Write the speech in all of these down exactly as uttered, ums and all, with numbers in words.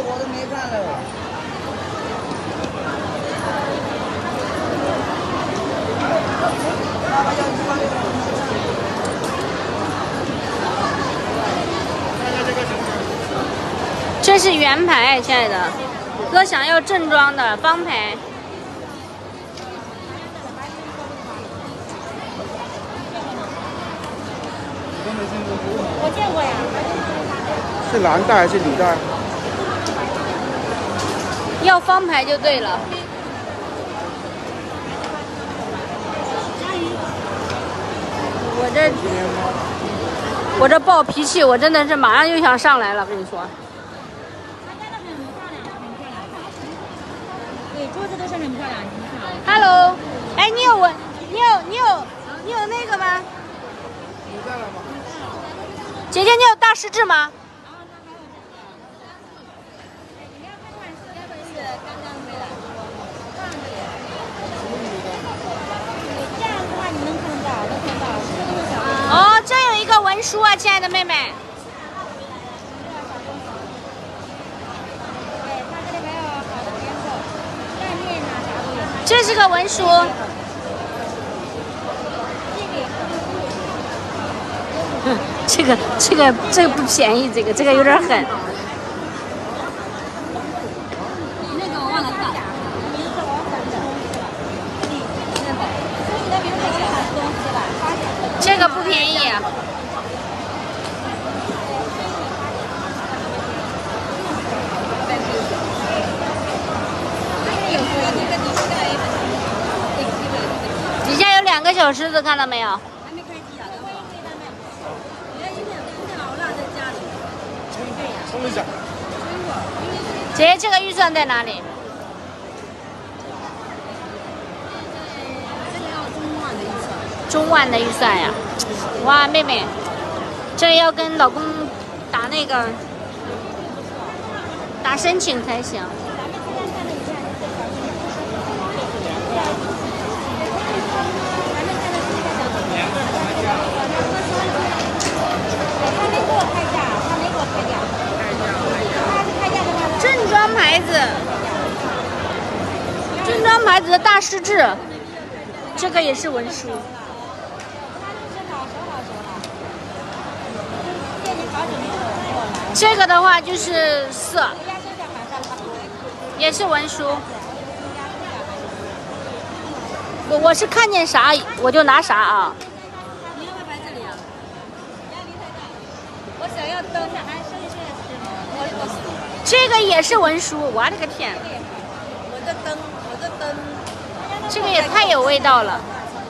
我都没看了。爸爸要一万六。 这是圆牌，亲爱的。哥想要正装的方牌。 我见过呀。 是男的还是女的？ 要方牌就对了。我这我这暴脾气，我真的是马上就想上来了，跟你说。 对，桌子都是很漂亮，你看。 Hello， 哎，你有我，你有你有你有那个吗？ 姐姐，你有大师制吗？哦，这有一个文书啊，亲爱的妹妹。这是个文书。 这个这个这个不便宜，这个这个有点狠。 那个我忘了带。 这个不便宜。底下有两个小狮子，看到没有？ 姐姐，这个预算在哪里？ 这个要中万的预算。 中万的预算呀！哇，妹妹，这个要跟老公打那个打申请才行。正装牌子，正装牌子的大师制，这个也是文书。这个的话就是色，也是文书。我我是看见啥我就拿啥啊。 你要不要摆这里啊？压力太大。我想要灯，还剩下我我。 这个也是文书，我的个天！ 我的灯，我的灯， 这个也太有味道了。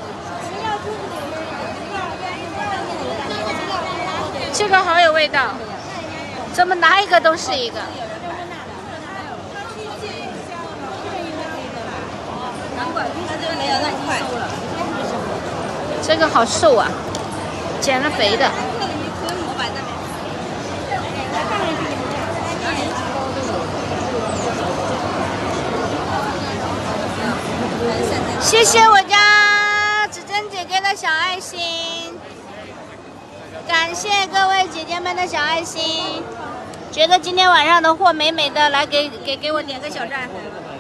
这个好有味道，怎么拿一个都是一个。 难怪他这边没有那么快。 这个好瘦啊，减了肥的。 我摆这边。 谢谢我家子珍姐姐的小爱心，感谢各位姐姐们的小爱心。觉得今天晚上的货美美的，来给给给我点个小赞。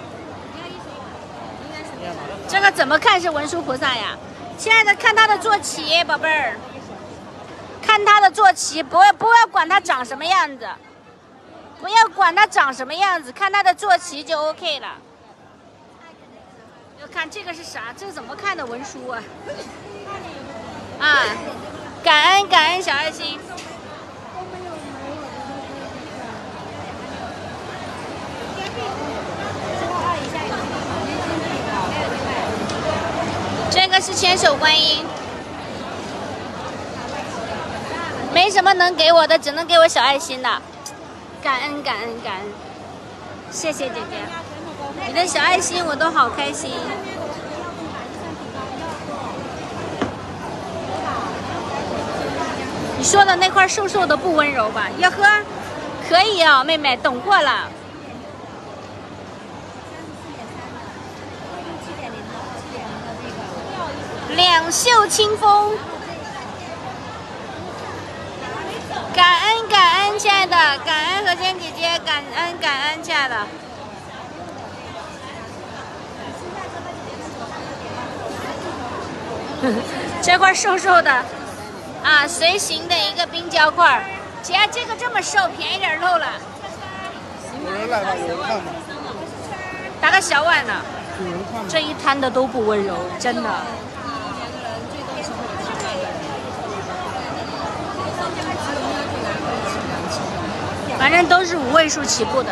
这个怎么看是文殊菩萨呀？亲爱的，看他的坐骑，宝贝儿，看他的坐骑，不要不要管他长什么样子，不要管他长什么样子，看他的坐骑就 OK 了。 要看这个是啥？这个怎么看的文书啊？啊，感恩感恩小爱心。这个是千手观音，没什么能给我的，只能给我小爱心的。感恩感恩感恩，谢谢姐姐。 你的小爱心我都好开心。你说的那块瘦瘦的不温柔吧？呀呵，可以啊，妹妹懂过了。两袖清风，感恩感恩，亲爱的，感恩何仙姐姐。 姐，感恩感恩，亲爱的。这块瘦瘦的，啊，随行的一个冰胶块。姐，这个这么瘦，便宜点漏了。 有人来吗？有人看吗？ 打个小碗呢。 有人看吗？ 这一摊的都不温柔，真的。反正都是五位数起步的，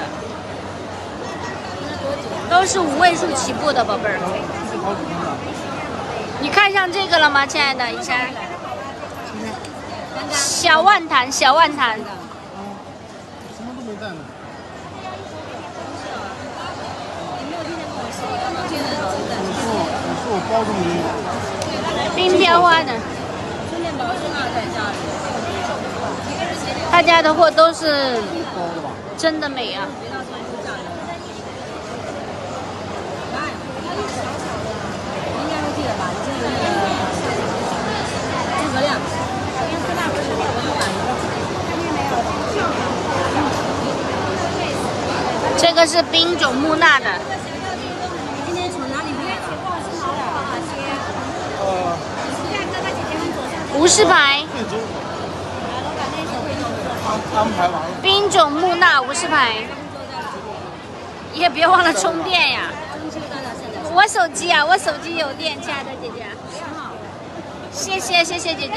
都是五位数起步的，宝贝儿。你看上这个了吗，亲爱的？一下。小万坛，小万坛。 什么都没带呢。我说我包这么多。 冰雕花的。他家的货都是真的美啊！ 诸葛亮。 这个是冰种木讷的。 今天从哪里买？ 呃， 无事牌。 贵州。安排完了。 冰种木讷无事牌。也别忘了充电呀！我手机啊，我手机有电，亲爱的姐姐。谢谢谢谢姐姐。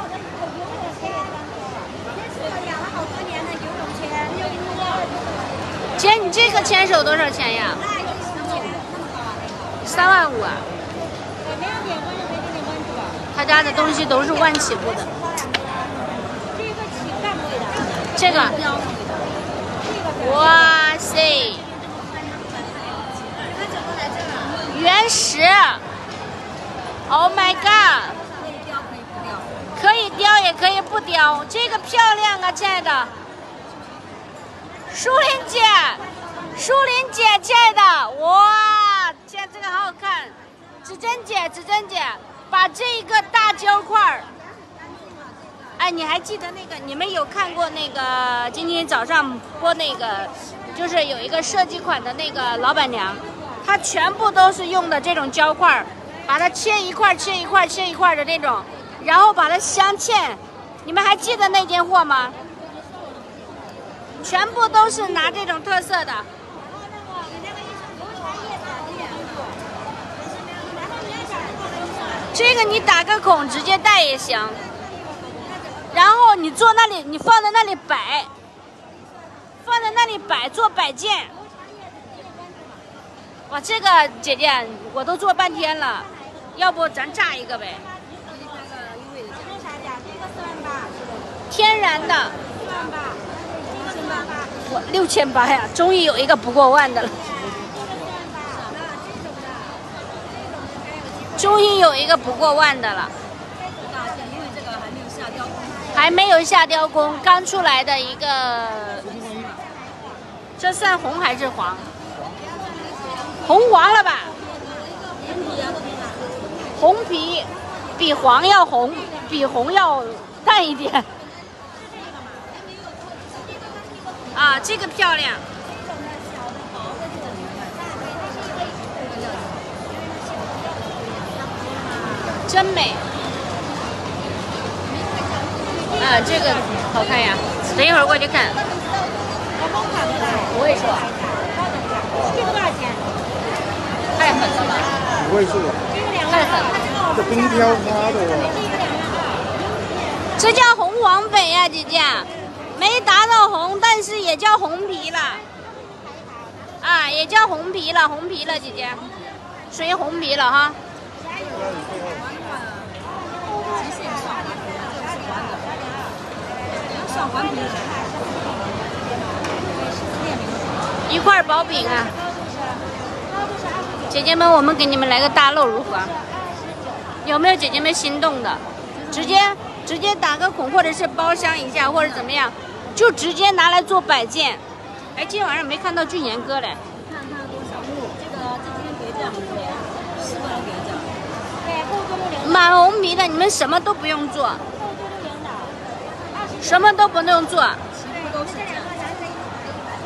姐，你这个牵手多少钱呀？三万五啊！他家的东西都是万起步的。这个，哇塞，原石 ，Oh my god！ 可以雕也可以不雕，这个漂亮啊，亲爱的。舒林姐，舒林姐，亲爱的，哇，亲爱这个好好看。指针姐，指针姐，把这个大胶块儿。哎，你还记得那个？你们有看过那个今天早上播那个，就是有一个设计款的那个老板娘，她全部都是用的这种胶块，把它切一块、切一块、切一块的那种，然后把它镶嵌。你们还记得那件货吗？全部都是拿这种特色的。这个你打个孔直接戴也行。然后你坐那里，你放在那里摆，放在那里摆做摆件。哇，这个姐姐我都做半天了，要不咱炸一个呗？天然的。我六千八呀，终于有一个不过万的了。终于有一个不过万的了。还没有下雕工，刚出来的一个，这算红还是黄？红黄了吧？红皮比黄要红，比红要淡一点。啊，这个漂亮，真美。啊，这个好看呀！等一会儿过去看。五位数。这个多少钱？太狠了吧！ 五位数。 太狠了。 这冰雕花的哦。 这叫红黄翡呀，姐姐，没达到红，但是也叫红皮了。啊，也叫红皮了，红皮了，姐姐，属于红皮了哈。一块薄饼啊，姐姐们，我们给你们来个大漏如何？有没有姐姐们心动的？直接直接打个孔，或者是包装一下，或者怎么样，就直接拿来做摆件。哎，今天晚上没看到俊言哥嘞。 看看多少木，这个这边别这样子，十个人别这样。对，厚度六零。 满红皮的，你们什么都不用做。什么都不用做，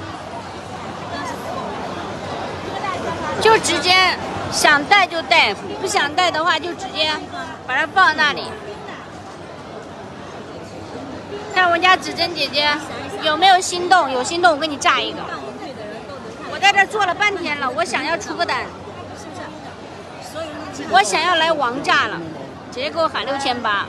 就直接想带就带，不想带的话就直接把它放那里。看我们家指针姐姐有没有心动？有心动，我给你炸一个。我在这坐了半天了，我想要出个单，我想要来王炸了，直接给我喊六千八。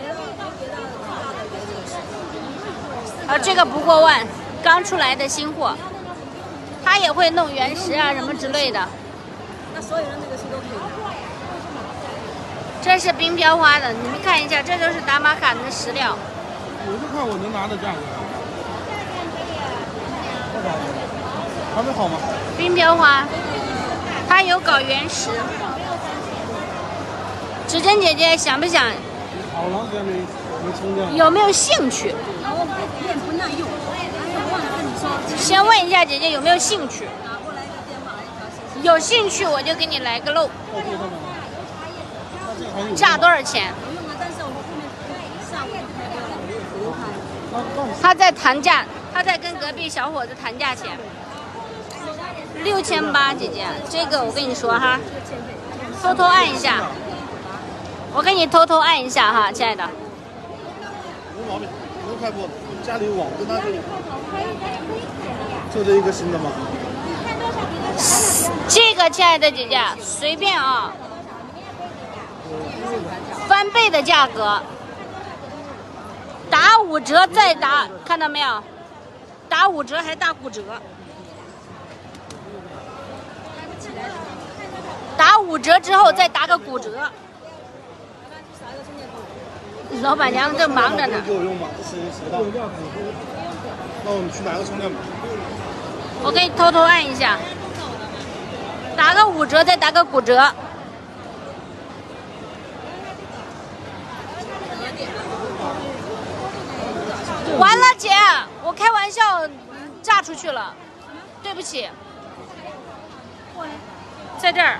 啊，这个不过万，刚出来的新货，他也会弄原石啊什么之类的。 那所有人那个是都可以的。 这是冰雕花的，你们看一下，这就是达玛卡的石料。 我就看我能拿的价格。多少？还没好吗？ 冰雕花，它有搞原石。指针姐姐想不想？ 好长时间没没充电了。 有没有兴趣？ 然后电不耐用，忘了跟你说。 先问一下姐姐有没有兴趣？ 拿过来一个电码一条线。 有兴趣我就给你来个漏。炸多少钱？ 不用了，但是我们后面下午开掉了，不用看。 他在谈价，他在跟隔壁小伙子谈价钱。六千八，姐姐，这个我跟你说哈，偷偷按一下，我给你偷偷按一下哈，亲爱的。 没毛病，不用开播的，家里有网跟他这里。就这一个新的吗？ 这个亲爱的姐姐，随便啊，翻倍的价格，打五折再打，看到没有？打五折还打骨折。打五折之后再打个骨折。老板娘正忙着呢。 给我用吗？这谁谁的？那我们去拿个充电宝。 我给你偷偷按一下，打个五折再打个骨折。完了，姐，我开玩笑炸出去了，对不起。在这儿。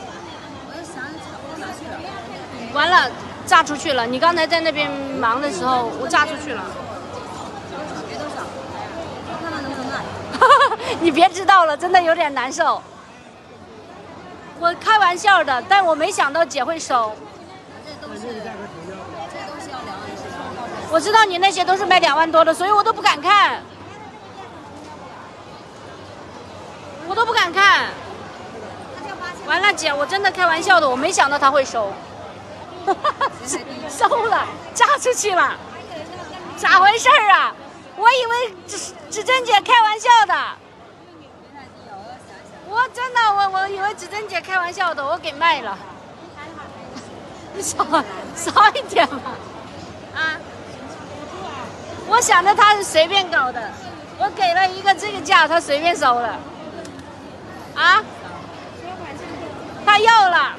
完了，炸出去了！你刚才在那边忙的时候，我炸出去了。 别多少，我看看能不能卖。 你别知道了，真的有点难受。我开玩笑的，但我没想到姐会收。 这东西，这东西要两万多。 我知道你那些都是卖两万多的，所以我都不敢看，我都不敢看。完了，姐，我真的开玩笑的，我没想到他会收。收了，炸出去了，咋回事儿啊？我以为指指针姐开玩笑的，我真的我我以为指针姐开玩笑的，我给卖了。少少一点吧，啊！我想着他是随便搞的，我给了一个这个价，他随便收了，啊？他要了。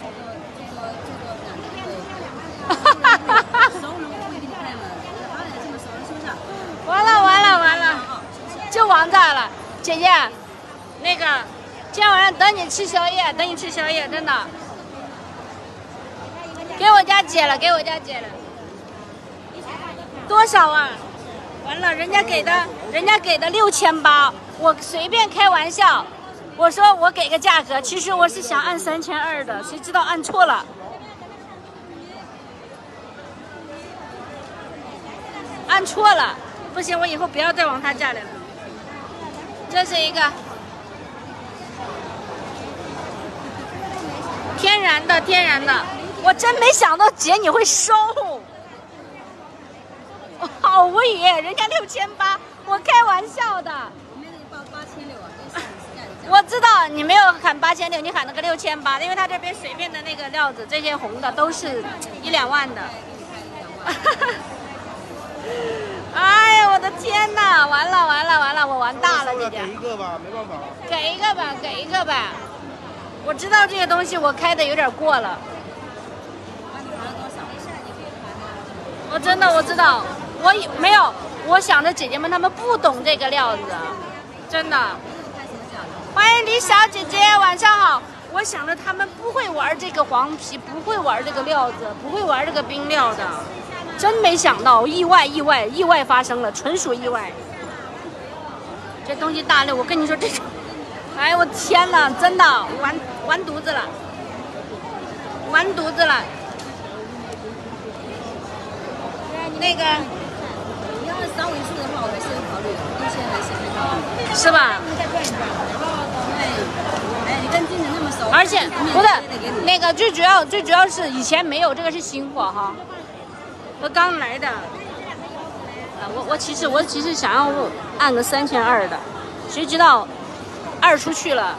完了完了完了，就王炸了，姐姐，那个今天晚上等你吃宵夜，等你吃宵夜，真的，给我家姐了，给我家姐了，多少啊？完了，人家给的，人家给的六千八，我随便开玩笑，我说我给个价格，其实我是想按三千二的，谁知道按错了。按错了，不行，我以后不要再往他家里了。这是一个天然的，天然的，我真没想到姐你会收，我好无语，人家六千八，我开玩笑的。 我们那个报八千六啊，这是实在的价。 我知道你没有喊八千六，你喊了个六千八，因为他这边随便的那个料子，这些红的都是一两万的。哎呀，我的天哪！完了完了完了，我完大了，姐姐。 给一个吧，没办法。 给一个吧，给一个吧。我知道这些东西我开的有点过了。我真的我知道，我没有，我想着姐姐们她们不懂这个料子，真的。欢迎李小姐姐，晚上好。我想着她们不会玩这个黄皮，不会玩这个料子，不会玩这个冰料的。真没想到，意外意外意外发生了，纯属意外。这东西大了，我跟你说这种，哎我天哪，真的完完犊子了，完犊子了。那个， 你要是三位数的话，我还是有考虑的，一千还是很高， 是吧？ 再转一转，然后等会，哎，你跟经理那么熟， 而且不是那个最主要最主要是以前没有，这个是新货哈，我刚来的。啊，我我其实我其实想要按个三千二的，谁知道二出去了。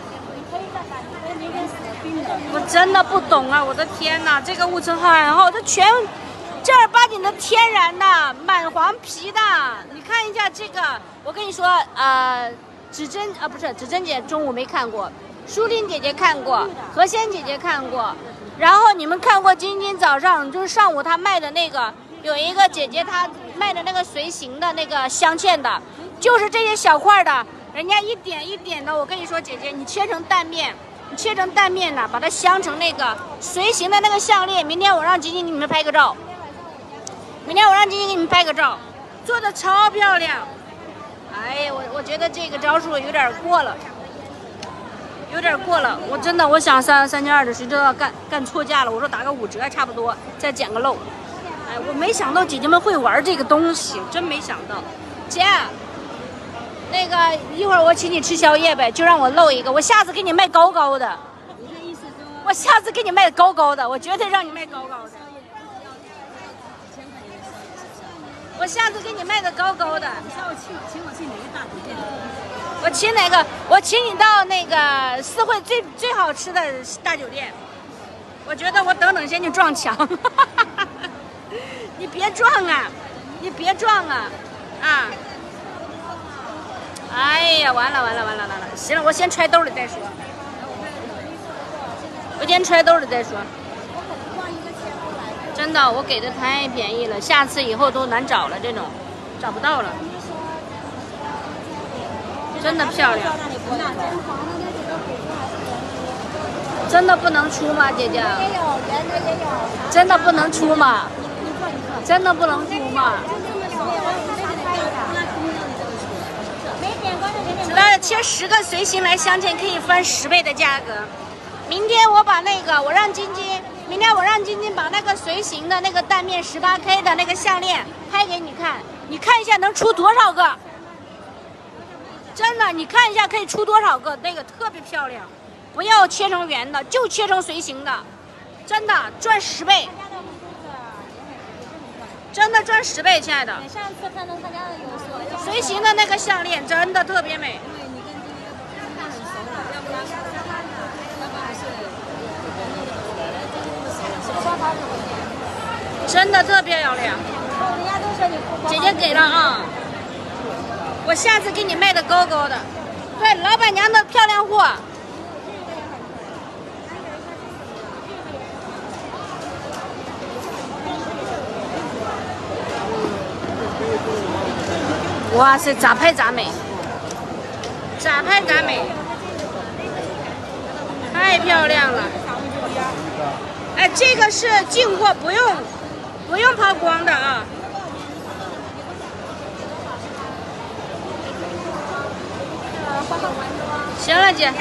我真的不懂啊！我的天哪，这个护城河然后这全正儿八经的天然的，满黄皮的。你看一下这个，我跟你说，呃，指针啊不是指针姐中午没看过，舒琳姐姐看过，何仙姐姐看过，然后你们看过晶晶早上就是上午她卖的那个，有一个姐姐她卖的那个随行的那个镶嵌的，就是这些小块的，人家一点一点的。我跟你说，姐姐你切成蛋面。你切成蛋面呢，把它镶成那个随行的那个项链。明天我让晶晶给你们拍个照，明天我让晶晶给你们拍个照，做的超漂亮。哎呀，我我觉得这个招数有点过了，有点过了。我真的我想三三千二的，谁知道干干错价了。我说打个五折差不多，再捡个漏。哎，我没想到姐姐们会玩这个东西，真没想到。姐。那个一会儿我请你吃宵夜呗，就让我露一个，我下次给你卖高高的。 你的意思说， 我下次给你卖高高的，我绝对让你卖高高的。我下次给你卖的高高的。 你下午请请我去哪个大酒店？ 我请哪个？我请你到那个四惠最最好吃的大酒店。我觉得我等等先去撞墙。你别撞啊！你别撞啊！啊！哎呀，完了完了完了完了！行了，我先揣兜里再说。我先揣兜里再说。真的，我给的太便宜了，下次以后都难找了，这种找不到了。真的漂亮。真的不能出吗，姐姐？也有，原的也有。真的不能出吗？真的不能出吗？那切十个随行来镶嵌，可以翻十倍的价格。明天我把那个，我让晶晶，明天我让晶晶把那个随行的那个蛋面十八 K 的那个项链拍给你看，你看一下能出多少个？真的，你看一下可以出多少个？那个特别漂亮，不要切成圆的，就切成随行的，真的赚十倍。真的赚十倍，亲爱的。 上次看到他家的有说， 随行的那个项链真的特别美。 因为你跟今天看很熟了，要不然要不然是真的特别漂亮。 人家都说你姐姐给了啊，我下次给你卖的高高的。对，老板娘的漂亮货。哇塞，咋拍咋美，咋拍咋美，太漂亮了。哎，这个是进货，不用不用抛光的啊。行了，姐。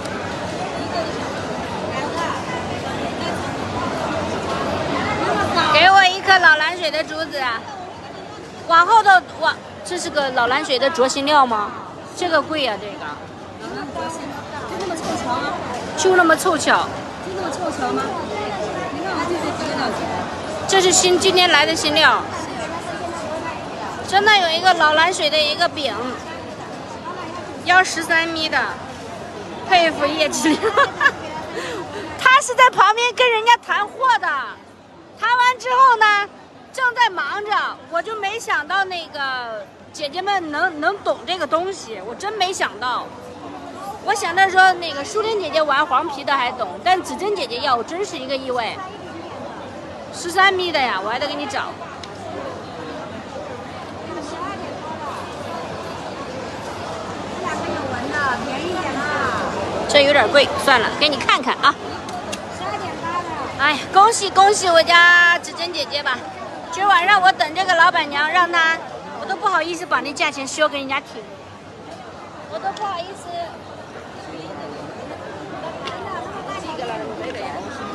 给我一颗老蓝水的珠子啊！往后头往。这是个老蓝水的镯型料吗？这个贵呀、啊，这个。 就那么凑巧吗？ 就那么凑巧。 就那么凑巧吗？你看我这是几个料子？ 这是新今天来的新料。真的有一个老蓝水的一个饼，要十三米的，佩服叶麒麟。他是在旁边跟人家谈货的，谈完之后呢？正在忙着，我就没想到那个姐姐们能能懂这个东西，我真没想到。我想着说那个舒琳姐姐玩黄皮的还懂，但子珍姐姐要，我真是一个意外。十三米的呀，我还得给你找。这有点贵，算了，给你看看啊。哎呀，恭喜恭喜我家子珍姐姐吧！今晚上我等这个老板娘，让她，我都不好意思把那价钱说给人家听，我都不好意思。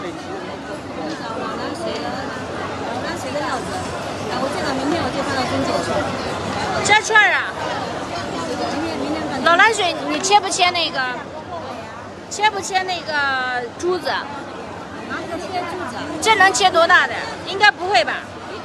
老南水的，老南水的料子。然后这个明天我就看到分解串。 这串儿啊？ 明天明天看。 老蓝水，你切不切那个？切不切那个珠子？ 拿这个切珠子。 这能切多大的？应该不会吧？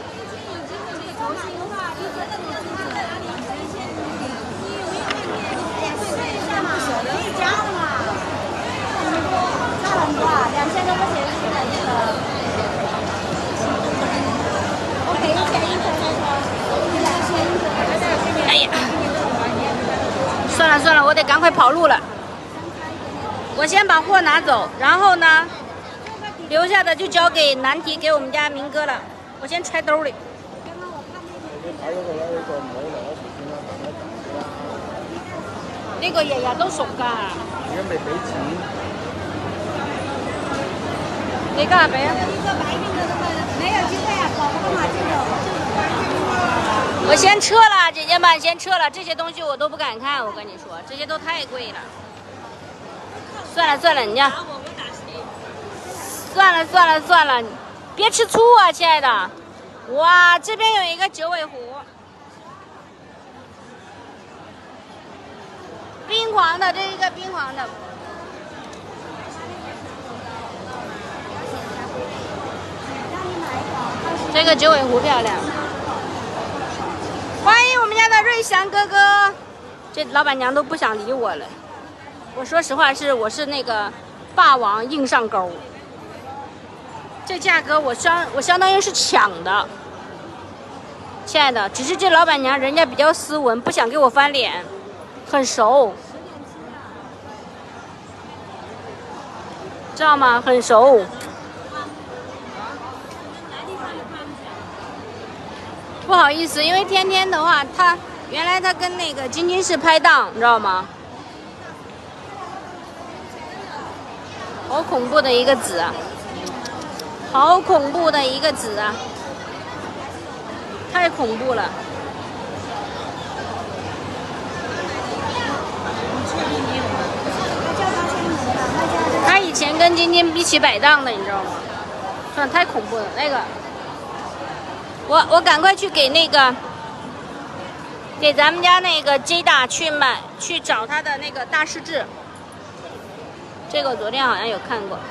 两千多块钱是的那个，我赔钱一分说， 哎呀，算了算了，我得赶快跑路了。我先把货拿走，然后呢，留下的就交给难题给我们家明哥了。我先揣兜里。呢個日日都熟㗎。 而家未俾錢。 你干啥呗？ 没有机会啊，跑不动啊，这个。 我先撤了，姐姐们先撤了，这些东西我都不敢看，我跟你说，这些都太贵了。算了算了，你呀，算了算了算了，别吃醋啊，亲爱的。哇，这边有一个九尾狐，冰黄的，这是一个冰黄的。这个九尾狐漂亮，欢迎我们家的瑞祥哥哥。这老板娘都不想理我了。我说实话是，我是那个霸王硬上钩。这价格我相我相当于是抢的，亲爱的。只是这老板娘人家比较斯文，不想给我翻脸，很熟，知道吗？很熟。不好意思，因为天天的话，他原来他跟那个晶晶是拍档，你知道吗？好恐怖的一个子啊！好恐怖的一个子啊！太恐怖了！他以前跟晶晶一起摆档的，你知道吗？算太恐怖了，那个。我我赶快去给那个，给咱们家那个 J 大去买去找他的那个大师制。这个我昨天好像有看过，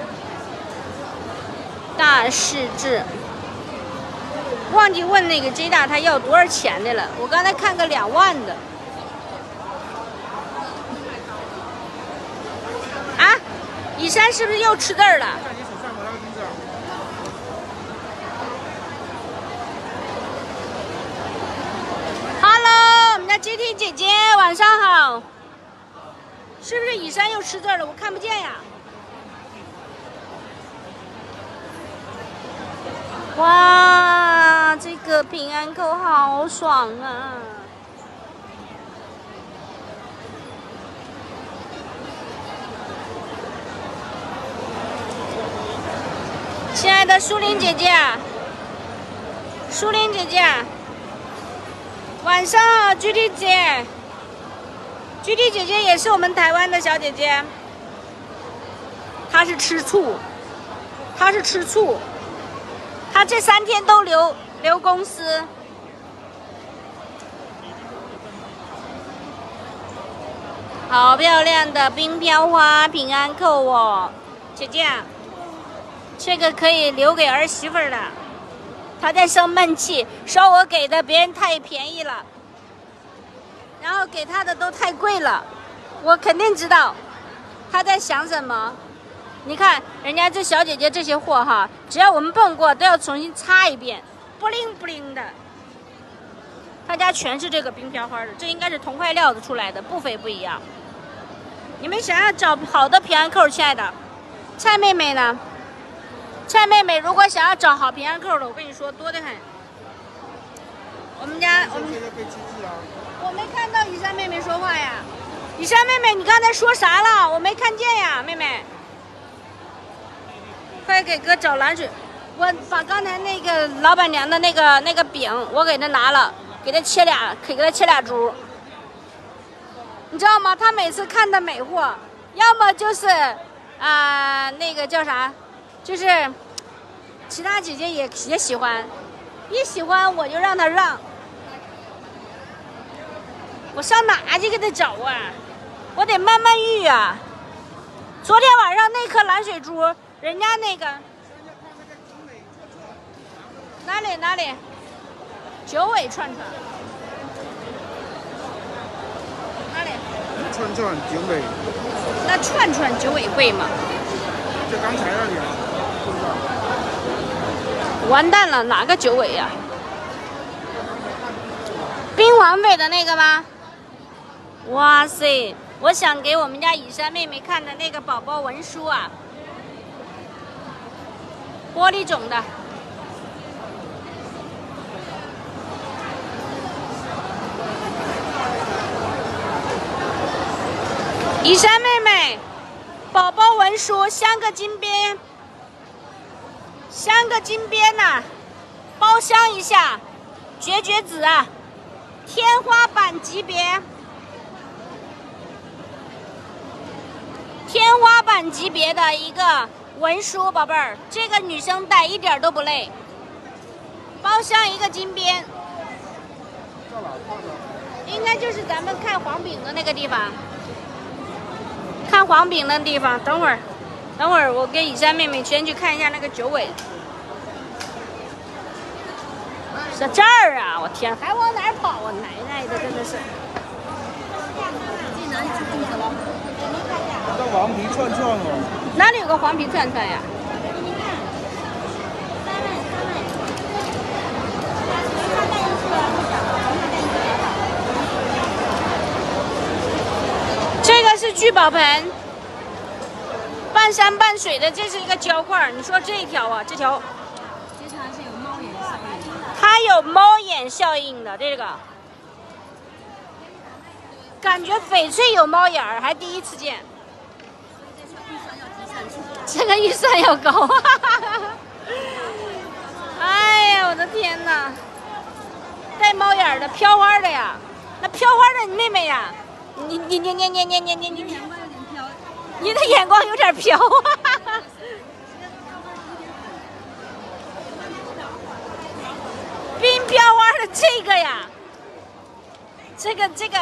大师制。忘记问那个 J 大他要多少钱的了，我刚才看个两万的。啊，以山是不是又吃字儿了？J T 姐姐晚上好，是不是以山又吃字了？我看不见呀。哇，这个平安扣好爽啊！亲爱的舒玲姐姐，舒玲姐姐。晚上好 ，G T 姐 ，G T 姐姐也是我们台湾的小姐姐，她是吃醋，她是吃醋，她这三天都留留公司。好漂亮的冰飘花平安扣哦，姐姐，这个可以留给儿媳妇儿的。他在生闷气，说我给的别人太便宜了，然后给他的都太贵了，我肯定知道他在想什么。你看人家这小姐姐这些货哈，只要我们碰过都要重新擦一遍，不灵不灵的。他家全是这个冰飘花的，这应该是同块料子出来的，部分不一样。你们想要找好的平安扣，亲爱的蔡妹妹呢？蔡妹妹，如果想要找好平安扣的，我跟你说多得很。我们家我们我没看到以山妹妹说话呀，以山妹妹，你刚才说啥了？我没看见呀，妹妹。快给哥找蓝水，我把刚才那个老板娘的那个那个饼，我给她拿了，给她切俩，给她切俩珠。你知道吗？她每次看的美货，要么就是啊、呃、那个叫啥？ 就是其他姐姐也也喜欢，一喜欢我就让她让。我上哪去给她找啊？我得慢慢遇啊。昨天晚上那颗蓝水珠，人家那个哪里哪里？九尾串串。哪里？ 串串九尾。 那串串九尾贵吗？ 就刚才那里啊。 完蛋了，哪个九尾呀、啊？冰王尾的那个吗？哇塞！我想给我们家以山妹妹看的那个宝宝文书啊，玻璃种的。以山妹妹，宝宝文书镶个金边，镶个金边呐、啊，包镶一下，绝绝子啊，天花板级别。天花板级别的一个文书，宝贝儿，这个女生戴一点都不累，包镶一个金边，应该就是咱们看黄饼的那个地方，看黄饼的地方。等会儿，等会儿我给以山妹妹先去看一下那个九尾，在这儿啊！我天，还往哪儿跑啊？奶奶的，真的是。 进哪里去住去了？ 那黄皮串串哦。 哪里有个黄皮串串呀？这个是聚宝盆，半山半水的，这是一个胶块。你说这一条啊，这条， 其实还是有猫眼效应的。 它有猫眼效应的这个，感觉翡翠有猫眼儿，还第一次见。这个预算要高，哎呀，我的天哪！带猫眼的飘花的呀，那飘花的你妹妹呀，你你你你你你你你你，你的眼光有点飘啊！冰飘花的这个呀，这个这个。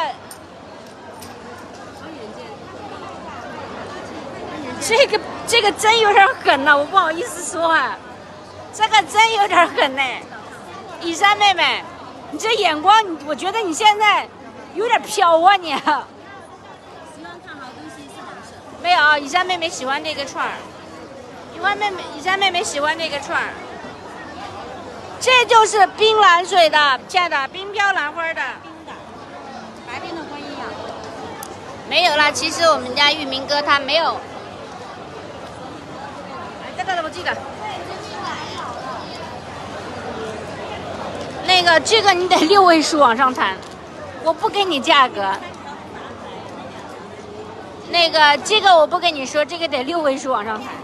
这个这个针有点狠了，我不好意思说啊，这个针有点狠呢。以山妹妹，你这眼光，你我觉得你现在有点飘啊你。喜欢看好东西是好事。 没有，以山妹妹喜欢这个串儿，喜欢妹妹，以山妹妹喜欢这个串儿。这就是冰蓝水的，亲爱的，冰飘兰花的。 冰的，白边的观音啊。 没有啦，其实我们家玉明哥他没有。这个我记得，那个这个你得六位数往上谈，我不给你价格。那个这个我不跟你说，这个得六位数往上谈。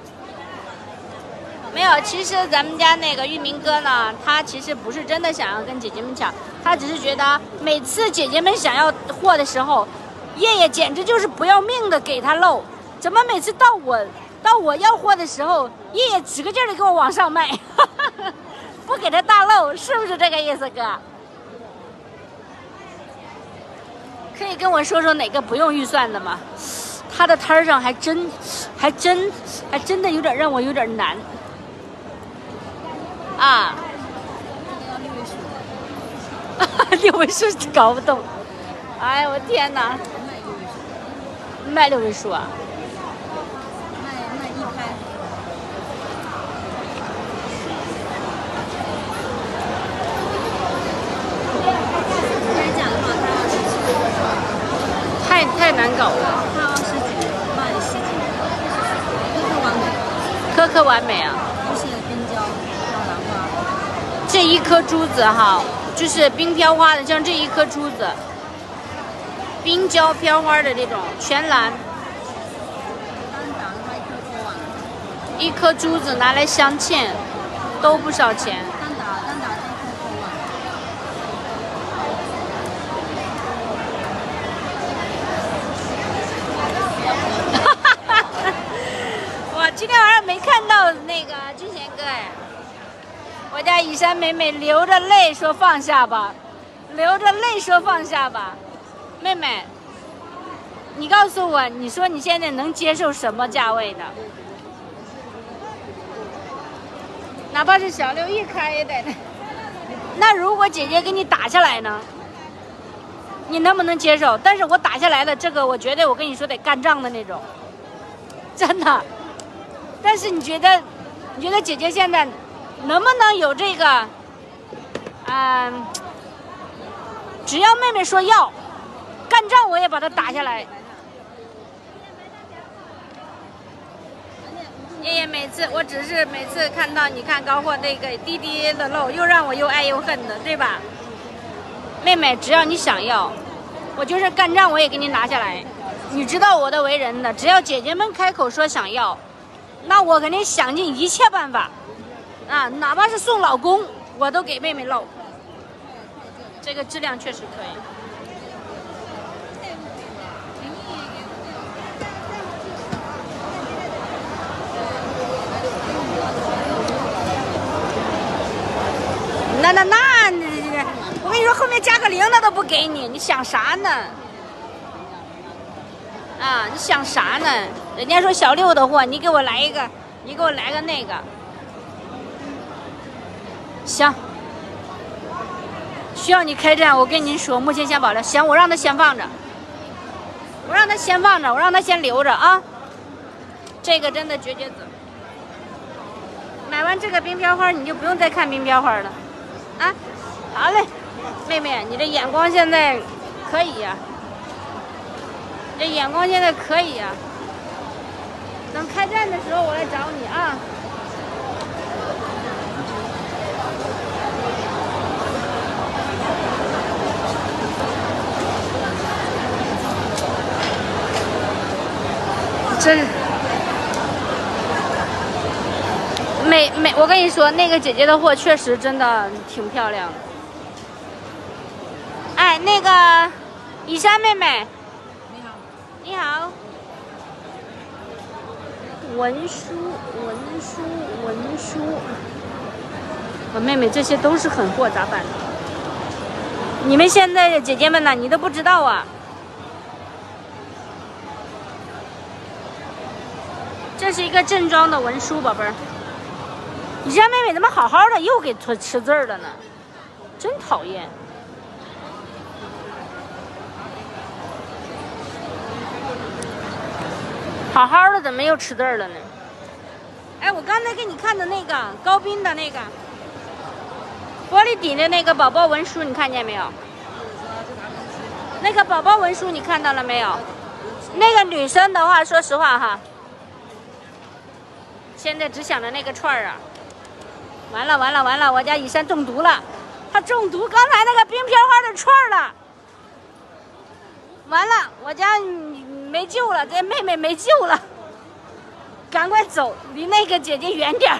没有，其实咱们家那个玉明哥呢，他其实不是真的想要跟姐姐们抢，他只是觉得每次姐姐们想要货的时候，爷爷简直就是不要命的给他漏，怎么每次到我。到我要货的时候，爷爷使个劲儿的给我往上卖，不给他大漏，是不是这个意思，哥？可以跟我说说哪个不用预算的吗？他的摊儿上还真、还真、还真的有点让我有点难啊！六位数搞不懂，哎呀，我天哪！卖六位数啊？太太难搞了， 它二十几，卖十几，颗颗完美， 颗颗完美啊！ 不是冰胶飘兰花， 这一颗珠子哈，就是冰飘花的，像这一颗珠子，冰胶飘花的这种全蓝， 单打的话一颗多万， 一颗珠子拿来镶嵌，都不少钱。 单打单打一颗多万。 哇，今天晚上没看到我家以山妹妹流着泪说放下吧，流着泪说放下吧。妹妹，你告诉我，你说你现在能接受什么价位的？哪怕是小六一开也得。那如果姐姐给你打下来呢？你能不能接受？但是我打下来的这个，我觉得我跟你说得干仗的那种，真的。但是你觉得，你觉得姐姐现在能不能有这个？嗯，只要妹妹说要，干仗我也把它打下来。爷爷每次，我只是每次看到你看高货那个滴滴的漏，又让我又爱又恨的，对吧？妹妹，只要你想要，我就是干仗我也给你拿下来。你知道我的为人的，只要姐姐们开口说想要，那我肯定想尽一切办法，啊，哪怕是送老公，我都给妹妹露。这个质量确实可以。那那那，我跟你说，后面加个零那都不给你，你想啥呢？啊，你想啥呢？人家说小六的货，你给我来一个，你给我来个那个。行，需要你开战，我跟您说，目前先保留。行，我让他先放着，我让他先放着，我让他先留着啊。这个真的绝绝子。买完这个冰飘花，你就不用再看冰飘花了。啊，好嘞，妹妹，你这眼光现在可以呀、啊，这眼光现在可以呀、啊。等开战的时候我来找你啊。真是。美美，我跟你说，那个姐姐的货确实真的挺漂亮的。哎，那个以山妹妹， 你好， 你好。文书，文书，文书。我妹妹，这些都是狠货，咋办？你们现在的姐姐们呢？你都不知道啊。这是一个正装的文书，宝贝儿。你家妹妹怎么好好的又给吃吃字儿了呢？真讨厌！好好的怎么又吃字儿了呢？哎，我刚才给你看的那个高斌的那个玻璃底的那个宝宝文书，你看见没有？那个宝宝文书你看到了没有？那个女生的话，说实话哈，现在只想着那个串儿啊。完了完了完了！我家以山中毒了，他中毒刚才那个冰飘花的串了。完了，我家没救了，这妹妹没救了，赶快走，离那个姐姐远点儿。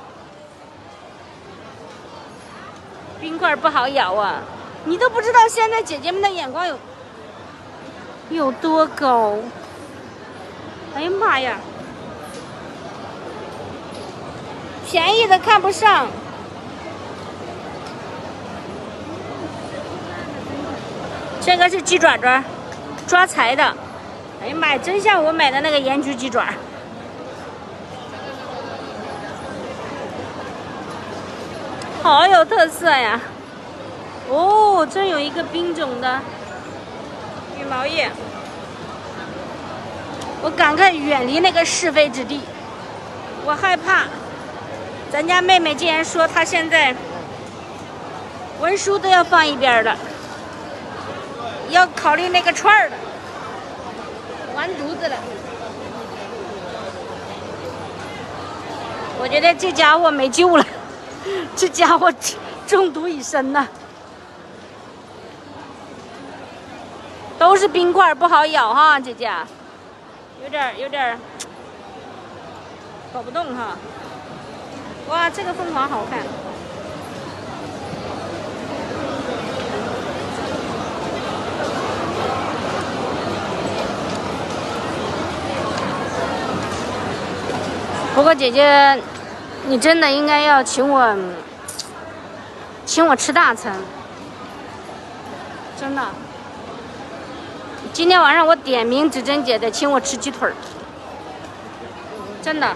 冰块不好咬啊，你都不知道现在姐姐们的眼光有有多高。哎呀妈呀！便宜的看不上，这个是鸡爪爪，抓财的。哎呀妈呀，真像我买的那个盐焗鸡爪，好有特色呀！哦，这有一个冰种的羽毛叶，我赶快远离那个是非之地，我害怕。咱家妹妹竟然说她现在文书都要放一边了，要考虑那个串儿了，完犊子了！我觉得这家伙没救了，这家伙中毒已深呐，都是冰块，不好咬哈，姐姐，有点有点搞不动哈。哇，这个凤凰好看。不过姐姐，你真的应该要请我请我吃大餐，真的。今天晚上我点名芷珍姐得请我吃鸡腿儿，真的。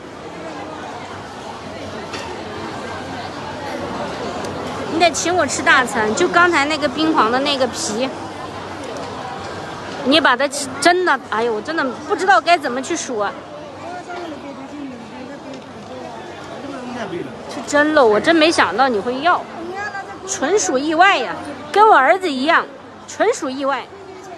你得请我吃大餐，就刚才那个冰黄的那个皮，你把它真的，哎呦，我真的不知道该怎么去说。是真了，我真没想到你会要，纯属意外呀，跟我儿子一样，纯属意外。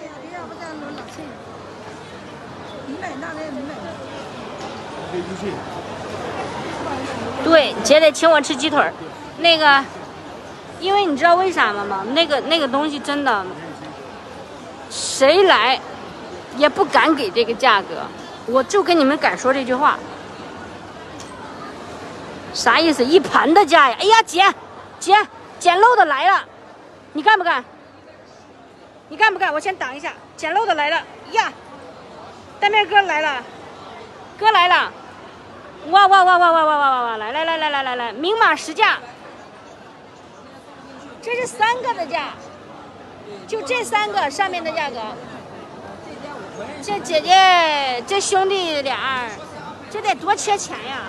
对，姐得请我吃鸡腿儿，那个，因为你知道为啥吗？吗？那个那个东西真的，谁来也不敢给这个价格，我就跟你们敢说这句话。啥意思？一盘的价呀！哎呀，姐，姐，捡漏的来了，你干不干？你干不干？我先挡一下，捡漏的来了呀！单面哥来了，哥来了！哇哇哇哇哇哇哇哇哇！来来来来来来来，明码实价，这是三个的价，就这三个上面的价格。这姐姐，这兄弟俩，这得多缺钱呀！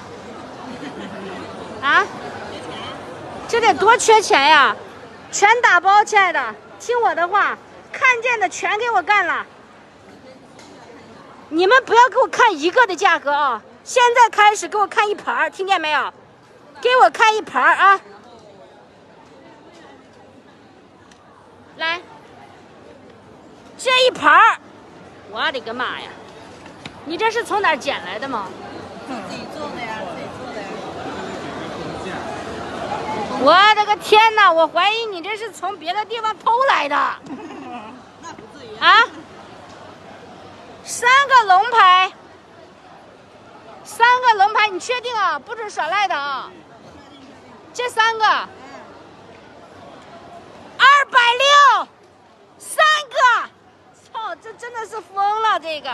啊，这得多缺钱呀！全打包，亲爱的，听我的话，看见的全给我干了。你们不要给我看一个的价格啊！现在开始给我看一盘，听见没有？给我看一盘啊！来，这一盘，我的个妈呀！你这是从哪儿捡来的吗？ 自己做的呀，自己做的呀。 我的个天哪！我怀疑你这是从别的地方偷来的。 那不至于啊！三个龙牌，三个龙牌，你确定啊？不准耍赖的啊！这三个，二百六，三个，操，这真的是疯了！这个，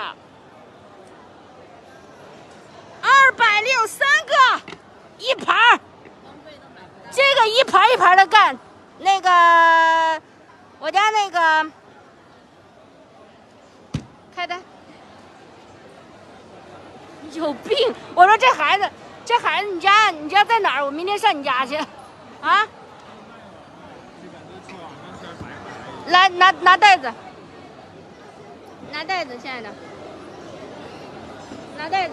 二百六三个，一盘儿，这个一盘一盘的干。那个，我家那个开单。有病！我说这孩子，这孩子，你家你家在哪儿？我明天上你家去，啊！来拿拿袋子，拿袋子，亲爱的，拿袋子。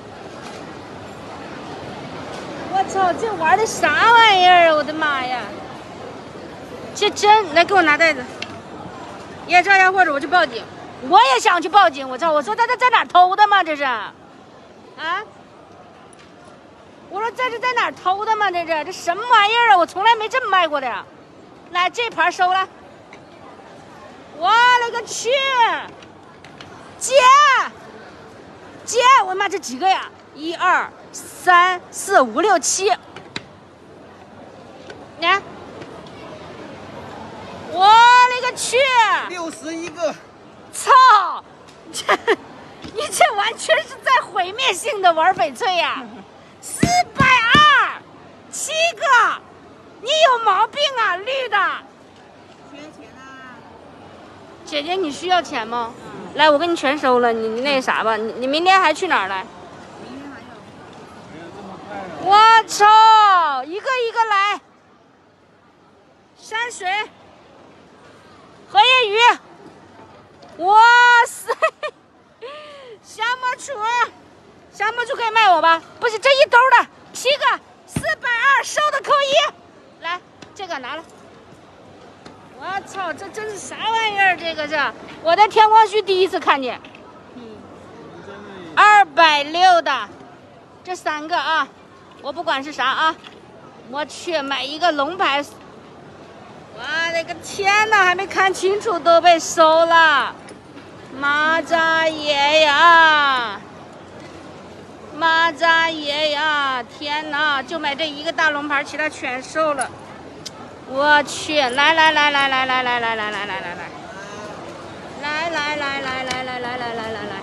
我操，这玩的啥玩意儿啊！我的妈呀！这真来给我拿袋子，验证一下，或者我去报警。我也想去报警，我操！我说他这在哪儿偷的吗？这是。啊！我说这是在哪儿偷的吗？这是这什么玩意儿啊！我从来没这么卖过的呀！来，这盘收了。我勒个去！姐，姐，我妈这几个呀？一二三四五六七。你看，我勒个去！ 六十一个。 操！这。你这完全是在毁灭性的玩翡翠呀！四百二，七个，你有毛病啊，绿的！ 缺钱啊！ 姐姐，你需要钱吗？嗯、来，我给你全收了，你你那啥吧，你你明天还去哪儿来？ 明天还有。 我操，一个一个来。山水，荷叶鱼，哇塞！小魔杵，小魔杵可以卖我吧？不是，这一兜的七个，四百二，收的扣一。来，这个拿了。我操，这真是啥玩意儿？这个是我在天光墟第一次看见。二百六的，这三个啊，我不管是啥啊。我去买一个龙牌，我的个天哪，还没看清楚都被收了。妈扎爷呀，妈扎爷呀！天哪，就买这一个大龙牌，其他全收了。我去，来来来来来来来来来来来来来，来来来来来来来来来来来，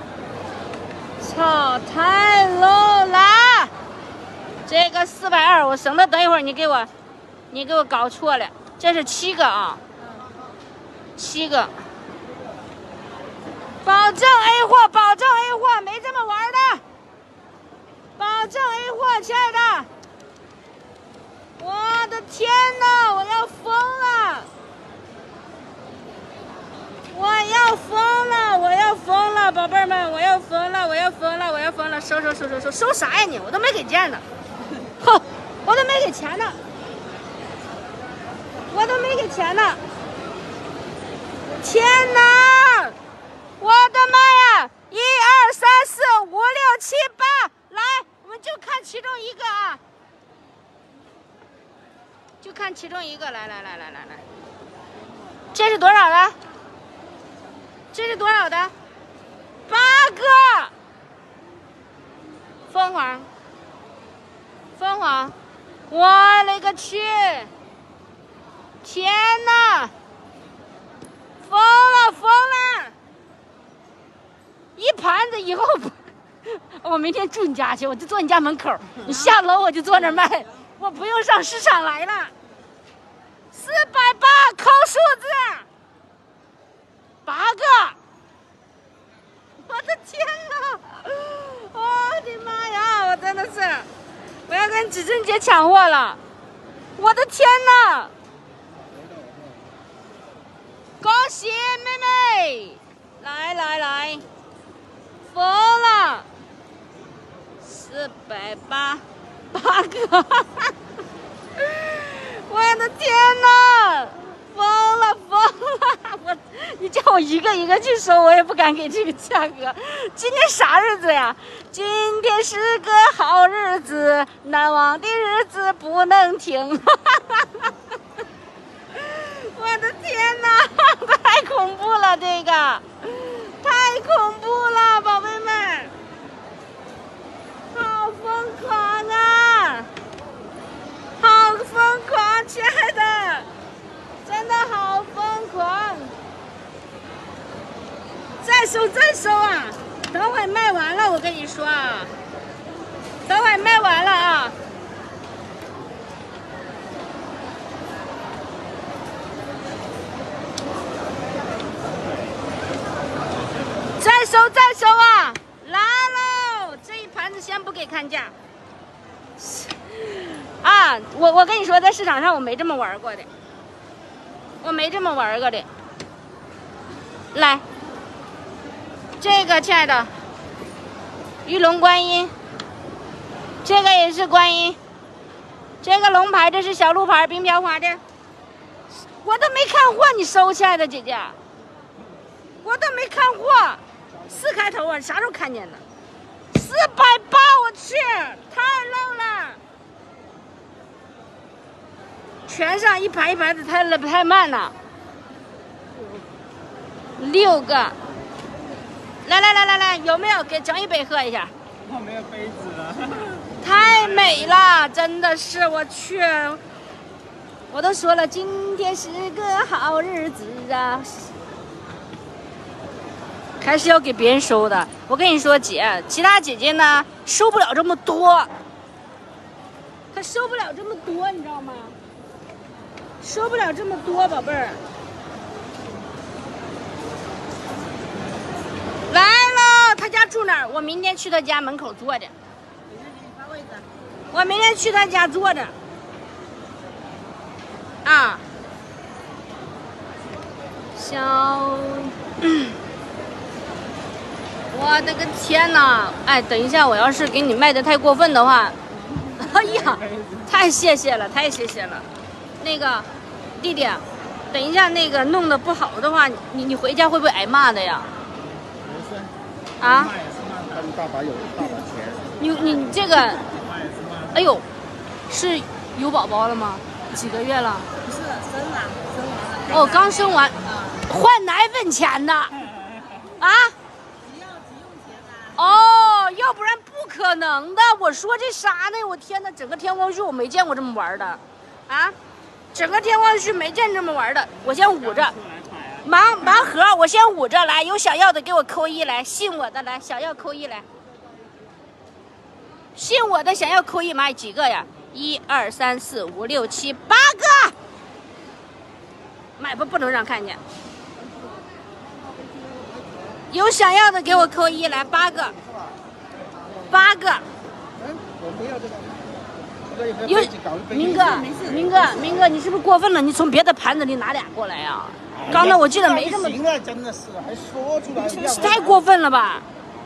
操，太 low 了！这个四百二，我省得等一会儿你给我， 你给我搞错了，这是七个啊，七个。保证 A 货，保证 A 货，没这么玩的。保证 A 货，亲爱的。我的天哪，我要疯了！我要疯了！我要疯了，宝贝儿们，我要疯了！我要疯了！我要疯了！收收收收收收啥呀你？我都没给钱呢，哼，我都没给钱呢，我都没给钱呢！天哪！我的妈呀！一二三四五六七八，来，我们就看其中一个啊，就看其中一个，来来来来来来，这是多少的？这是多少的？八个！凤凰，凤凰，我勒个去！天哪！疯了疯了！一盘子以后不，我明天住你家去，我就坐你家门口，你下楼我就坐那儿卖，我不用上市场来了。四百八，扣数字，八个！我的天哪！我的妈呀！我真的是，我要跟芷珍姐抢货了！我的天哪！恭喜妹妹！来来来！疯了，四百八，八个，我的天哪，疯了疯了！我，你叫我一个一个去收，我也不敢给这个价格。今天啥日子呀？今天是个好日子，难忘的日子不能停。我的天哪，太恐怖了，这个。太恐怖了，宝贝们，好疯狂啊，好疯狂，亲爱的，真的好疯狂！再收再收啊，等会卖完了，我跟你说啊，等会卖完了啊。再收再收啊！来喽！这一盘子先不给看价。啊，我我跟你说，在市场上我没这么玩过的，我没这么玩过的。来，这个亲爱的，玉龙观音，这个也是观音，这个龙牌，这是小鹿牌冰瓢花的，我都没看货，你收，亲爱的姐姐，我都没看货。四开头啊，啥时候看见的？四百八，我去，太漏了！全上一盘一盘子，太了太慢了。六个，来来来来来，有没有给整一杯喝一下？ 我没有杯子了。 太美了，真的是，我去！我都说了，今天是个好日子啊。还是要给别人收的。我跟你说，姐，其他姐姐呢收不了这么多，她收不了这么多，你知道吗？收不了这么多，宝贝儿。来喽，他家住哪儿？我明天去他家门口坐着。我明天去他家坐着。啊，小。我的个天哪！哎，等一下，我要是给你卖的太过分的话，哎呀，太谢谢了，太谢谢了。那个弟弟，等一下那个弄得不好的话，你你回家会不会挨骂的呀？ 没事。 啊？ 他们大把有大把钱。 你你你这个，哎呦，是有宝宝了吗？几个月了？ 不是，生完生完了。 哦，刚生完，换奶粉钱呢？啊？哦，要不然不可能的。我说这啥呢？我天哪，整个天光墟我没见过这么玩的，啊，整个天光墟没见这么玩的。我先捂着，盲盲盒，我先捂着来，有想要的给我扣一来，信我的来，想要扣一来，信我的想要扣一买几个呀？ 一二三四五六七八个，买吧，不能让看见。有想要的给我扣一来，八个，八个。 嗯，我不要这个。 有明哥，明哥，明哥，你是不是过分了？你从别的盘子里拿俩过来呀、啊？刚才我记得没这么。 行了，真的是，还说出来。 太过分了吧！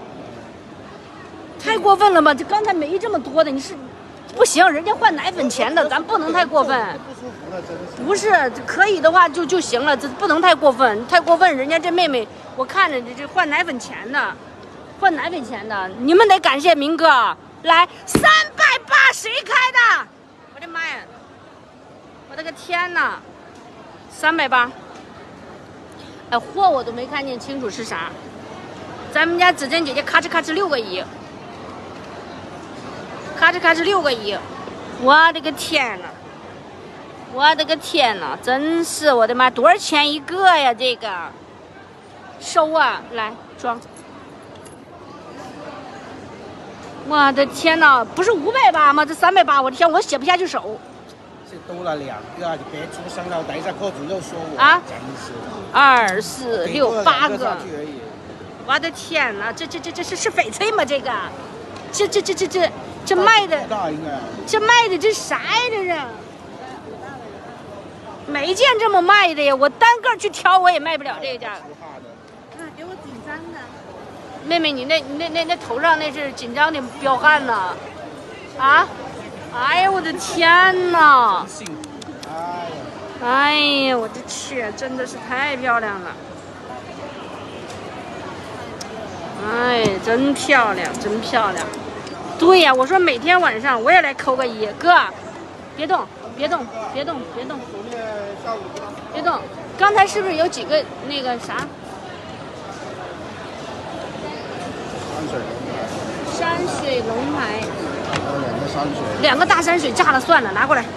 太过分了吧！这刚才没这么多的，你是不行，人家换奶粉钱的，咱不能太过分。 不舒服了，真是。 不是，可以的话就就行了，这不能太过分，太过分，人家这妹妹，我看着这这换奶粉钱的，换奶粉钱的，你们得感谢明哥。来，三百八，谁开的？我的妈呀！我的个天哪！三百八，哎，货我都没看见清楚是啥。咱们家子珍姐姐咔哧咔哧六个亿，咔哧咔哧六个亿，我的个天哪！我的个天哪！真是我的妈，多少钱一个呀？这个收啊，来装。我的天哪，不是五百八吗？这三百八，我的天，我写不下去手。 这多了两个，你别出声了，等一下客主又说我。 啊， 真是。 二四六八个。 而已我的天哪，这这这这是是翡翠吗？这个，这这这这这这卖的，这卖的这啥呀？这是。没见这么卖的呀！我单个去挑我也卖不了这个价格。 啊，给我紧张的。 妹妹，你那、你那、那、那头上那是紧张的彪悍呢？啊！哎呀，我的天哪！哎呀，我的去，真的是太漂亮了！哎，真漂亮，真漂亮！对呀，我说每天晚上我也来扣个一，哥，别动，别动，别动，别动，别动！刚才是不是有几个那个啥？山水龙牌， 两个山水， 两个大山水炸了算了，拿过来，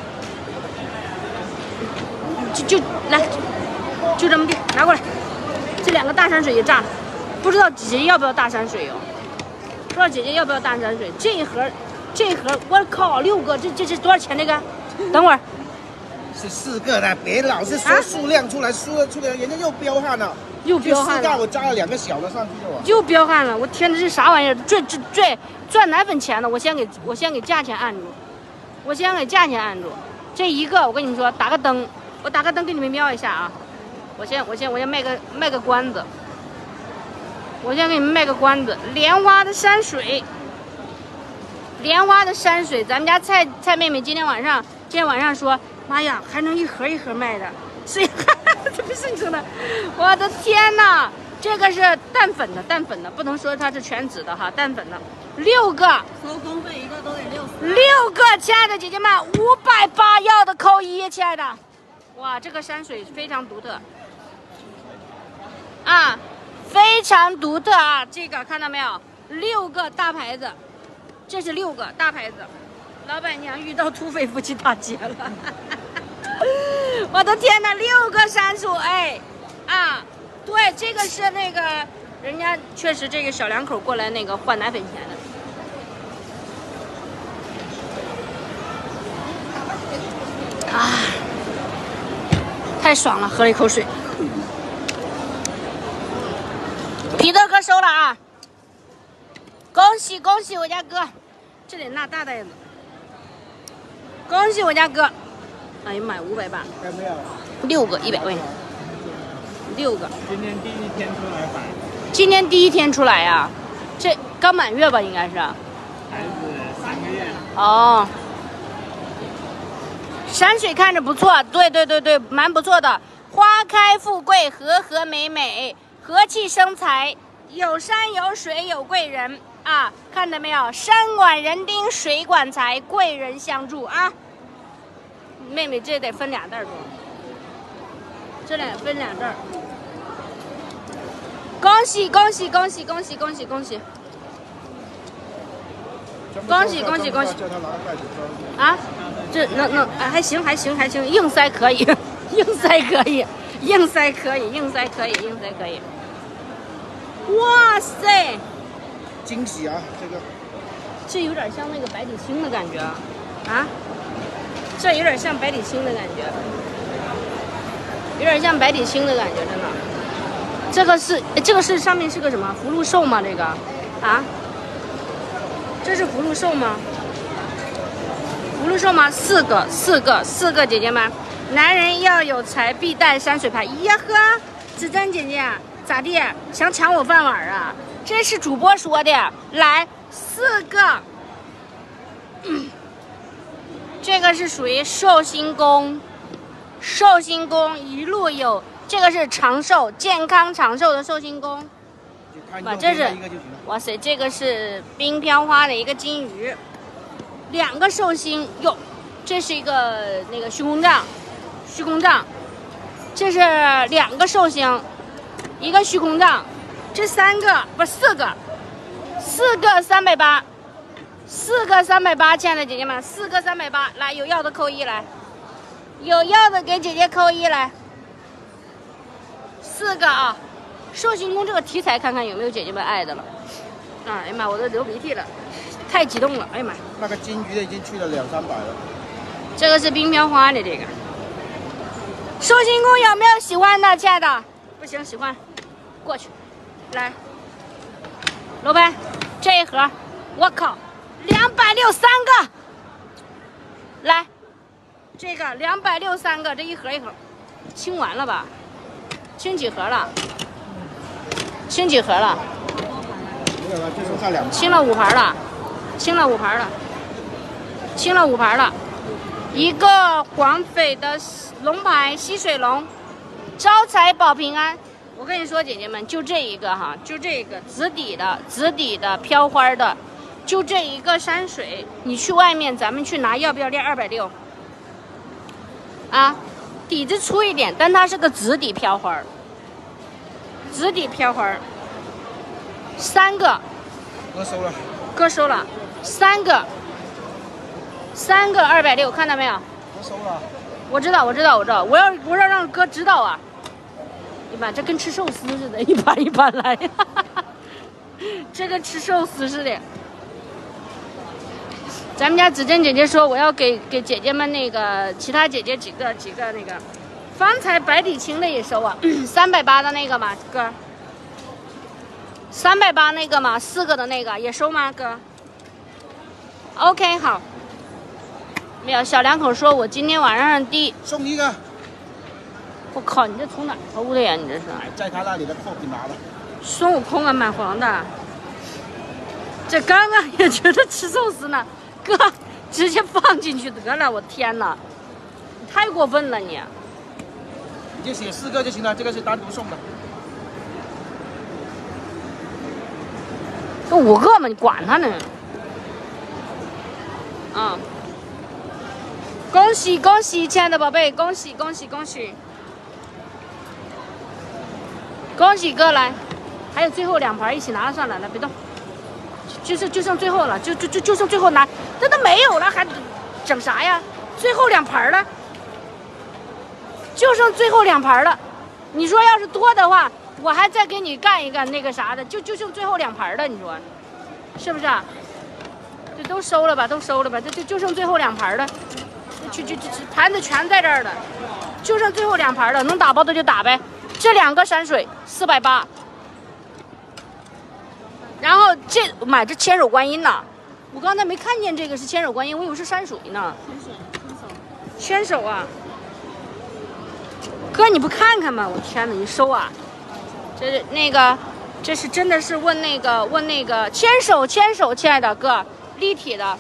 就就来，就这么地，拿过来。这两个大山水也炸了，不知道姐姐要不要大山水哦？不知道姐姐要不要大山水？这一盒，这一盒，我靠，六个，这这这多少钱？这个？等会儿， 是四个的，别老是说数量出来，数了出来，人家又彪悍了。 又彪悍了！ 我加了两个小的上去了。 又彪悍了！我天，这是啥玩意儿？最最最赚奶粉钱的，我先给我先给价钱按住，我先给价钱按住。这一个我跟你们说，打个灯，我打个灯给你们瞄一下啊！我先我先我先卖个卖个关子，我先给你们卖个关子。莲花的山水，莲花的山水，咱们家蔡蔡妹妹今天晚上今天晚上说，妈呀，还能一盒一盒卖的。是，这不是你说的，我的天哪！这个是淡粉的，淡粉的，不能说它是全紫的哈，淡粉的，六个， 收工费一个都得六十。 六个，亲爱的姐姐们，五百八要的扣一，亲爱的，哇，这个山水非常独特，啊，非常独特啊！这个看到没有？六个大牌子，这是六个大牌子，老板娘遇到土匪夫妻打劫了。我的天哪，六个山水，哎，啊，对，这个是那个人家确实这个小两口过来那个换奶粉钱的，啊，太爽了，喝了一口水。彼得哥收了啊，恭喜恭喜我家哥，这得拿大袋子，恭喜我家哥。哎呀妈呀，五百八，六个一百块钱，六个。 今天第一天出来摆。 今天第一天出来呀、啊，这刚满月吧，应该是。 孩子三个月。 哦。山水看着不错，对对对对，蛮不错的。花开富贵，和和美美，和气生财，有山有水有贵人啊！看到没有？山管人丁，水管财，贵人相助啊！妹妹，这得分俩袋儿装，这俩分俩袋儿。恭喜恭喜恭喜恭喜恭喜恭喜！恭喜恭喜恭喜！啊，这能能哎还行还行还行，硬塞可以，硬塞可以，硬塞可以，硬塞可以，硬塞可以。哇塞！ 惊喜啊，这个。 这有点像那个白底青的感觉啊！啊， 这有点像白底青的感觉，有点像白底青的感觉，真的。这个是，这个是上面是个什么福禄寿吗？这个，啊？这是福禄寿吗？福禄寿吗？四个，四个，四个，姐姐们，男人要有才必带山水牌。呀呵，子珍姐姐咋地？想抢我饭碗啊？这是主播说的，来四个。嗯这个是属于寿星公，寿星公一路有，这个是长寿、健康长寿的寿星公。哇，这是，哇塞，这个是冰飘花的一个金鱼，两个寿星哟，这是一个那个虚空杖，虚空杖，这是两个寿星，一个虚空杖，这三个不是四个，四个三百八。四个三百八，亲爱的姐姐们，四个三百八，来有要的扣一来，有要的给姐姐扣一来，四个啊！寿星公这个题材看看有没有姐姐们爱的了。啊，哎呀妈，我都流鼻涕了，太激动了，哎呀妈！ 那个金鱼的已经去了两三百了。 这个是冰飘花的这个。寿星公有没有喜欢的，亲爱的？不行，喜欢，过去，来，罗盘，这一盒，我靠！两百六三个，来，这个两百六三个，这一盒一盒，清完了吧？清几盒了？清几盒了？ 没有了，就剩下两。 清了五盘了，清了五盘了，清了五盘了。一个黄翡的龙牌吸水龙，招财保平安。我跟你说，姐姐们，就这一个哈，就这个紫底的，紫底的飘花的。就这一个山水，你去外面咱们去拿，要不要练二百六？啊，底子粗一点，但它是个紫底飘花，紫底飘花，三个， 哥收了， 哥收了，三个，三个二百六，看到没有？ 哥收了。 我知道，我知道，我知道，我要我要让哥知道啊！你妈，这跟吃寿司似的，一盘一盘来，这跟吃寿司似的。咱们家子珍姐姐说，我要给给姐姐们那个其他姐姐几个几个那个方才白底青的也收啊，三百八的那个嘛，哥，三百八那个嘛，四个的那个也收吗，哥 ？OK， 好。没有，小两口说我今天晚上第送一个。 我靠，你这从哪偷的呀？你这是？ 在他那里的货品拿的。 孙悟空啊，满黄的。这刚刚也觉得吃寿司呢。哥，直接放进去得了！我天哪，你太过分了你！ 你就写四个就行了，这个是单独送的。 这五个嘛，你管他呢？啊！恭喜恭喜，亲爱的宝贝，恭喜恭喜恭喜！恭喜哥来，还有最后两盘一起拿上来，来别动。就剩就剩最后了，就就就就剩最后拿，这都没有了，还整啥呀？最后两盘了，就剩最后两盘了。你说要是多的话，我还再给你干一干那个啥的，就就剩最后两盘了，你说是不是？这都收了吧，都收了吧，这就就剩最后两盘了，去去去盘子全在这儿了，就剩最后两盘了，能打包的就打呗。这两个山水四百八。然后这买这千手观音呢，我刚才没看见这个是千手观音，我以为是山水呢。 牵手，牵手， 牵手啊！哥，你不看看吗？我天哪，你收啊！这是那个，这是真的是问那个问那个牵手牵手，亲爱的哥，立体的，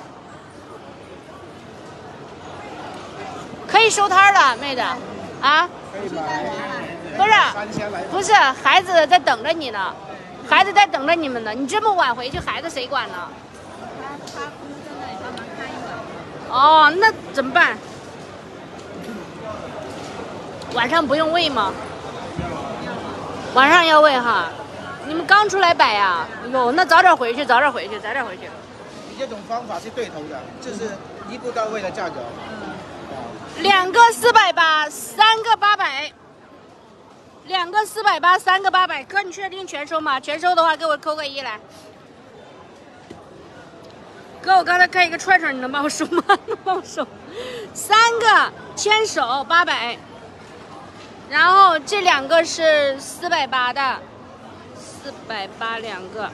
可以收摊了，妹子啊！ 可以买。 不是， 三千来。 不是，孩子在等着你呢。孩子在等着你们呢，你这么晚回去，孩子谁管呢？ 他他姑在那里帮忙看一个。 哦，那怎么办？晚上不用喂吗？晚上要喂哈。你们刚出来摆呀？哟，那早点回去，早点回去，早点回去。 你这种方法是对头的，就是一步到位的价格。 两个四百八，三个八百。两个四百八，三个八百，哥，你确定全收吗？全收的话，给我扣个一来。 哥，我刚才开一个串串，你能帮我收吗？能帮我收？三个牵手八百，然后这两个是四百八的，四百八两个。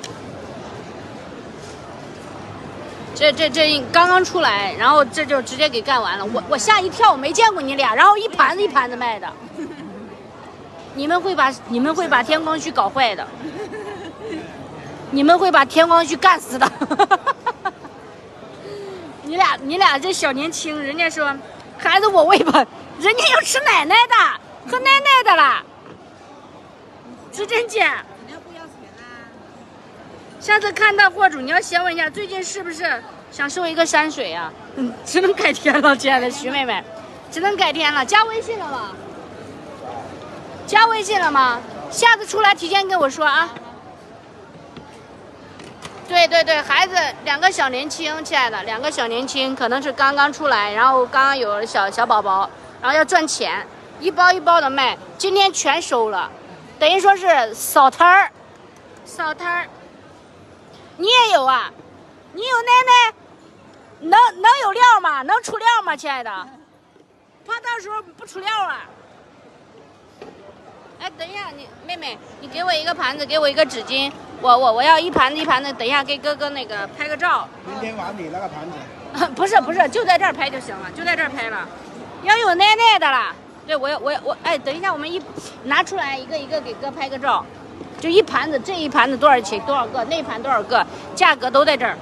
这这这刚刚出来，然后这就直接给干完了。我我吓一跳，我没见过你俩，然后一盘子一盘子卖的。你们会把你们会把天光墟搞坏的，你们会把天光墟干死的。你俩你俩这小年轻，人家说孩子我喂吧，人家要吃奶奶的，喝奶奶的啦。子珍姐。下次看到货主，你要先问一下，最近是不是想收一个山水啊？嗯，只能改天了，亲爱的徐妹妹，只能改天了。加微信了吗？加微信了吗？下次出来提前跟我说啊。对对对，孩子两个小年轻，亲爱的，两个小年轻，可能是刚刚出来，然后刚刚有小小宝宝，然后要赚钱，一包一包的卖，今天全收了，等于说是扫摊儿，扫摊儿。你也有啊？你有奶奶？能能有料吗？能出料吗，亲爱的？怕到时候不出料啊？哎，等一下，你妹妹，你给我一个盘子，给我一个纸巾，我我我要一盘子一盘子，等一下给哥哥那个拍个照。 明天晚你那个盘子。 不是不是，就在这儿拍就行了，就在这儿拍了。要有奶奶的啦。对，我我我，哎，等一下，我们一拿出来一个一个给哥拍个照。就一盘子，这一盘子多少钱？多少个？那盘多少个？价格都在这儿。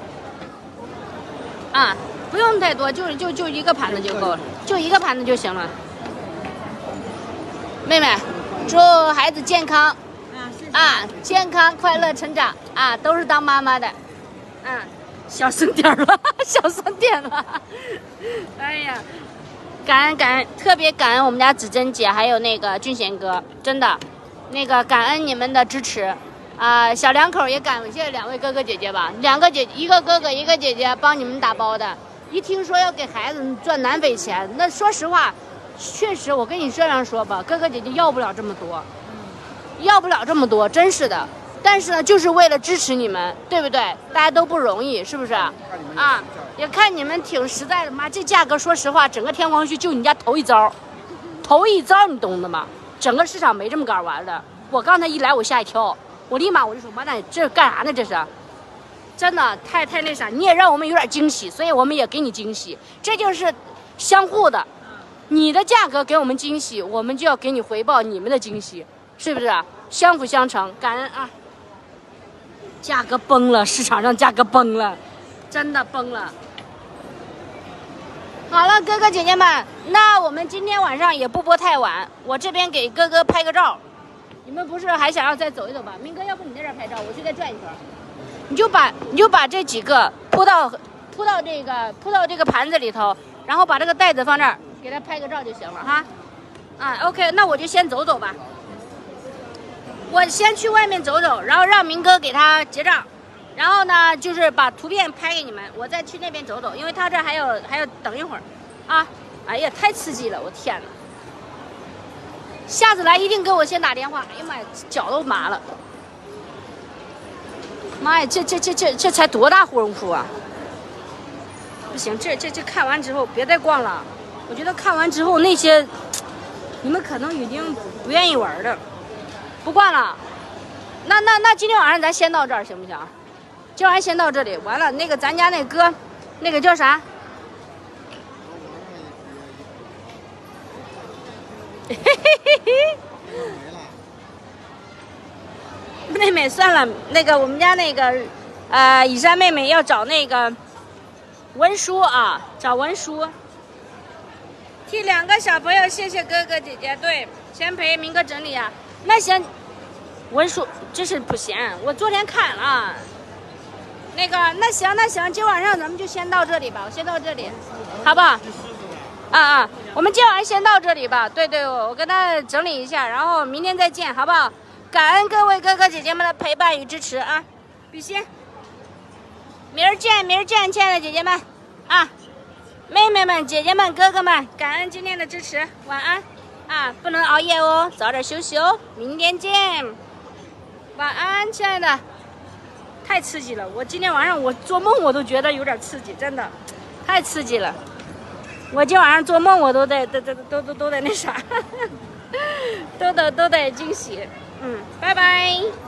啊，不用太多，就就就一个盘子就够了，就一个盘子就行了。妹妹，祝孩子健康啊，健康快乐成长啊，都是当妈妈的。嗯，小声点了，小声点了。哎呀，感恩感恩，特别感恩我们家子珍姐还有那个俊贤哥，真的。那个感恩你们的支持，啊、呃，小两口也感谢两位哥哥姐姐吧，两个姐一个哥哥一个姐姐帮你们打包的。一听说要给孩子赚南北钱，那说实话，确实我跟你这样说吧，哥哥姐姐要不了这么多，要不了这么多，真是的。但是呢，就是为了支持你们，对不对？大家都不容易，是不是？啊，也看你们挺实在的。妈，这价格说实话，整个天光墟就你家头一遭，头一遭，你懂的吗？整个市场没这么干玩的。我刚才一来，我吓一跳，我立马我就说：“妈蛋，这干啥呢？这是，真的太太那啥。你也让我们有点惊喜，所以我们也给你惊喜，这就是相互的。你的价格给我们惊喜，我们就要给你回报你们的惊喜，是不是？相辅相成，感恩啊！价格崩了，市场上价格崩了，真的崩了。”好了，哥哥姐姐们，那我们今天晚上也不播太晚，我这边给哥哥拍个照。你们不是还想要再走一走吧？明哥，要不你在这儿拍照，我去再转一圈。你就把你就把这几个铺到铺到这个铺到这个盘子里头，然后把这个袋子放这儿，给他拍个照就行了哈。啊 ，OK， 那我就先走走吧。我先去外面走走，然后让明哥给他结账。然后呢，就是把图片拍给你们，我再去那边走走，因为他这还有还要等一会儿，啊，哎呀，太刺激了，我天哪！下次来一定给我先打电话。哎呀妈呀，脚都麻了！妈呀，这这这这这才多大功夫啊！不行，这这这看完之后别再逛了，我觉得看完之后那些你们可能已经不愿意玩了，不逛了。那那那今天晚上咱先到这儿行不行？今晚先到这里，完了那个咱家那哥，那个叫啥？嘿嘿嘿嘿。妹妹，算了，那个我们家那个，呃，以山妹妹要找那个文书啊，找文书。替两个小朋友谢谢哥哥姐姐，对，先陪明哥整理啊。那行，文书真是不行，我昨天看了。那个，那行那行，今晚上咱们就先到这里吧，我先到这里，好不好？啊啊，我们今晚先到这里吧。对对，我我跟他整理一下，然后明天再见，好不好？感恩各位哥哥姐姐们的陪伴与支持啊！比心，明儿见，明儿见，亲爱的姐姐们啊，妹妹们、姐姐们、哥哥们，感恩今天的支持，晚安啊！不能熬夜哦，早点休息哦，明天见，晚安，亲爱的。 太刺激了！我今天晚上我做梦我都觉得有点刺激，真的，太刺激了！我今晚上做梦我都在都都都都都在那啥，都得都得惊喜。嗯，拜拜。